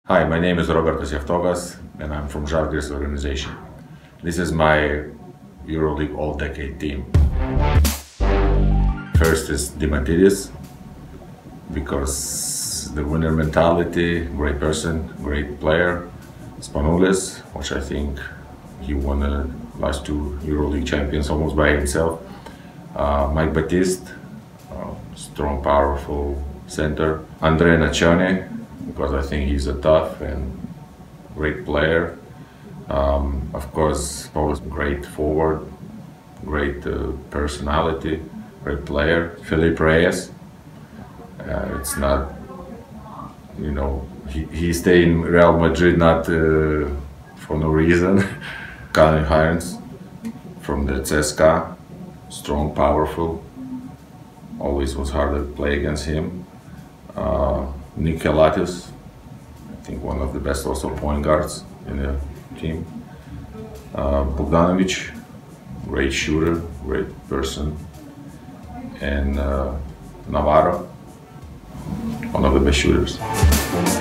Hi, my name is Robertas Javtokas and I'm from Žalgiris organization. This is my EuroLeague all-decade team. First is Adidas, because the winner mentality, great person, great player. Spanulis, which I think he won the last two EuroLeague champions almost by himself. Mike Batiste, strong, powerful center. Andre Nacione, because I think he's a tough and great player. Of course, Paul's great forward, great personality, great player. Felipe Reyes, it's not, you know, he stayed in Real Madrid not for no reason. Colin Hines from the CSKA, strong, powerful. Always was hard to play against him. Nick Kalatis, I think one of the best also point guards in the team. Bogdanovic, great shooter, great person. And Navarro, one of the best shooters.